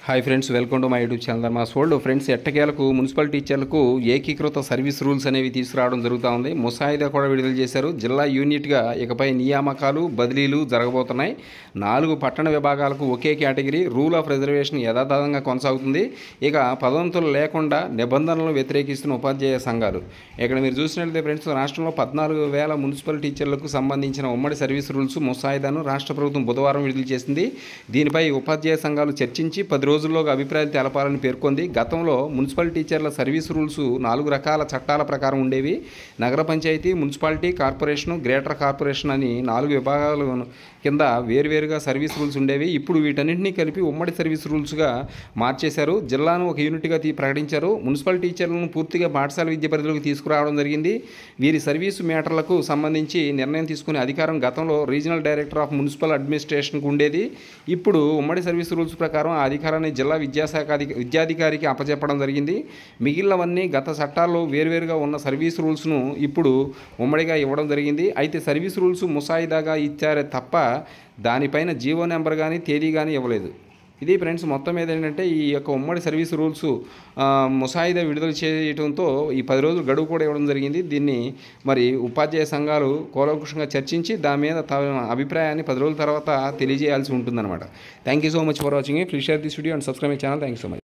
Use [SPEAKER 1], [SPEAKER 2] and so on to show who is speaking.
[SPEAKER 1] Hi friends, welcome to my YouTube channel Dharma's world. Friends, ఎట్టకేలకు municipal టీచర్లకు ఏకీకృత service rules అనేవి తీసుకురావడం జరుగుతూ ఉంది. ముసాయిదా కూడా విడుదల చేశారు. జిల్లా యూనిట్గా ఇకపై నియామకాలు బదిలీలు జరగబోతున్నాయి. 4 పట్టణ విభాగాలకు ఒకే కేటగిరీ రూల్ ఆఫ్ రిజర్వేషన్ యథాతథంగా కొనసాగుతుంది. ఇక పదోన్నతులు లేకుండా నిబంధనలను వ్యతిరేకిస్తున్న ఉపాధ్యాయ సంఘాలు. ఇక్కడ మీరు చూసినట్లయితే ఫ్రెండ్స్, రాష్ట్రంలో 14,000 మున్సిపల్ టీచర్లకు సంబంధించిన ఉమ్మడి సర్వీస్ రూల్స్ ముసాయిదాను రాష్ట్ర ప్రభుత్వం బుధవారం విడుదల చేసింది. దీనిపై ఉపాధ్యాయ సంఘాలు చర్చించి 10 రోజుల్లోగా అభిప్రాయాలు తెలపాలని పేర్కొంది. గతంలో మున్సిపల్ టీచర్ల సర్వీస్ రూల్స్ 4 రకాల చట్టాల ప్రకారం ఉండేవి. నగర పంచాయతీ, మున్సిపాలిటీ, కార్పొరేషను, గ్రేటర్ కార్పొరేషన్ అని 4 విభాగాలు కింద వేరువేరుగా సర్వీస్ రూల్స్ ఉండేవి. ఇప్పుడు వీటన్నింటినీ కలిపి ఉమ్మడి సర్వీస్ రూల్స్గా మార్చేశారు. జిల్లాను ఒక యూనిట్గా ప్రకటించారు. మున్సిపల్ టీచర్లను పూర్తిగా పాఠశాల విద్య పరిధిలోకి తీసుకురావడం జరిగింది. వీరి సర్వీసు మ్యాటర్లకు సంబంధించి నిర్ణయం తీసుకునే అధికారం గతంలో రీజనల్ డైరెక్టర్ ఆఫ్ మున్సిపల్ అడ్మినిస్ట్రేషన్కు ఉండేది. ఇప్పుడు ఉమ్మడి సర్వీస్ రూల్స్ ప్రకారం ఆ అధికారాన్ని జిల్లా విద్యాధికారికి అప్పచెప్పడం జరిగింది. మిగిలినవన్నీ గత చట్టాల్లో వేరువేరుగా ఉన్న సర్వీస్ రూల్స్ను ఇప్పుడు ఉమ్మడిగా ఇవ్వడం జరిగింది. అయితే సర్వీస్ రూల్స్ ముసాయిదాగా ఇచ్చారే తప్ప దానిపైన జీవో నెంబర్ కానీ తేదీ కానీ ఇవ్వలేదు. ఇది ఫ్రెండ్స్, మొత్తం మీద ఏంటంటే ఈ యొక్క ఉమ్మడి సర్వీస్ రూల్స్ ముసాయిదా విడుదల చేయడంతో ఈ 10 రోజులు గడువు కూడా ఇవ్వడం జరిగింది. దీన్ని మరి ఉపాధ్యాయ సంఘాలు కూలంకషంగా చర్చించి దాని మీద తమ అభిప్రాయాన్ని 10 రోజుల తర్వాత తెలియజేయాల్సి ఉంటుందన్నమాట. Thank you so much for watching. Please share this video and subscribe my channel. Thank you so much.